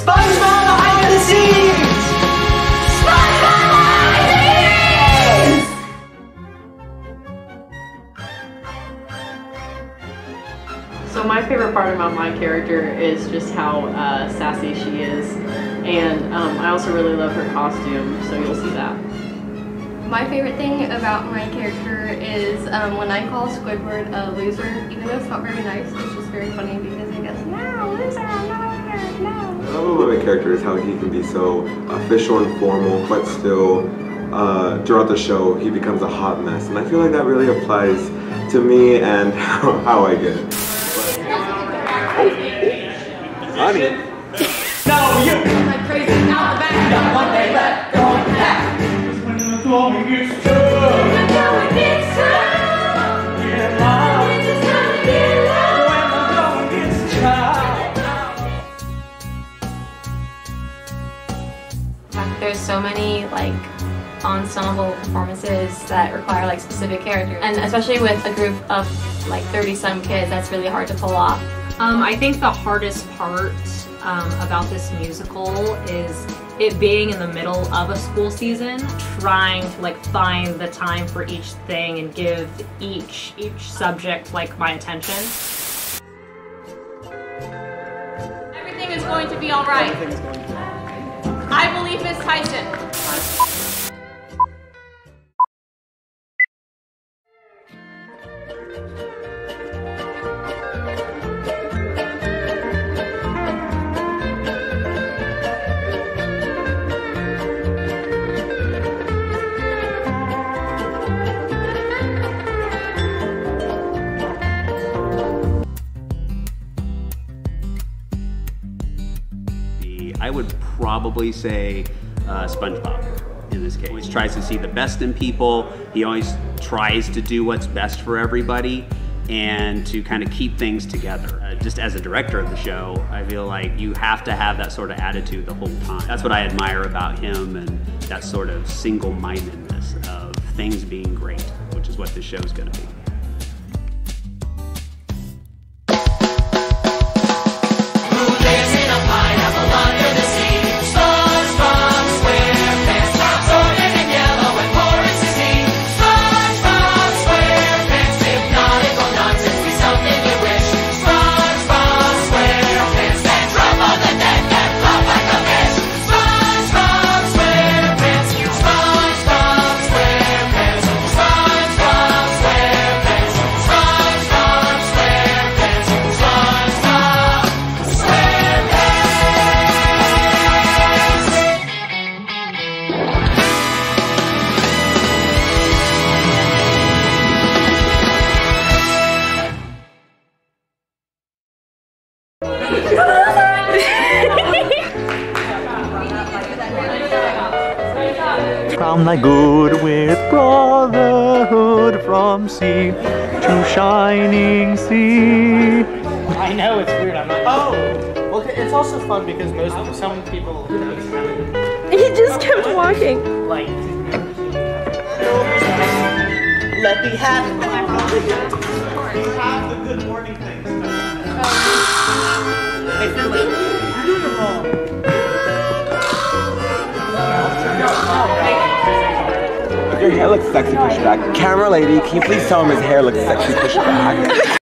SpongeBob behind the scenes! SpongeBob behind the scenes! So my favorite part about my character is just how sassy she is, and I also really love her costume, so you'll see that. My favorite thing about my character is when I call Squidward a loser, even though it's not very nice, it's just very funny because he goes, no, loser, no, no. What I love about my character is how he can be so official and formal, but still, throughout the show, he becomes a hot mess. And I feel like that really applies to me and how I get it. Honey. No, you! Like crazy, out the back, Got one day left, going back. When the going gets tough. When the going gets tough. Yeah, love. When it's time to get low. When the going gets tough. There's so many like ensemble performances that require like specific characters, and especially with a group of like 30-some kids, that's really hard to pull off. I think the hardest part about this musical is it being in the middle of a school season, trying to like find the time for each thing and give each subject like my attention. Everything is going to be all right. I believe Miss Tyson. I would probably say SpongeBob in this case. He always tries to see the best in people. He always tries to do what's best for everybody and to kind of keep things together. Just as a director of the show, I feel like you have to have that sort of attitude the whole time. That's what I admire about him, and that sort of single-mindedness of things being great, which is what this show's gonna be. From thy good with brotherhood, from sea to shining sea. I know it's weird. I'm not. Oh, well, it's also fun because some people. He just kept walking. Like. Let me have it. You have the good morning things. Hey, Finley, you're doing it wrong. Your hair looks sexy pushed back. Camera lady, can you please tell him his hair looks sexy pushed back?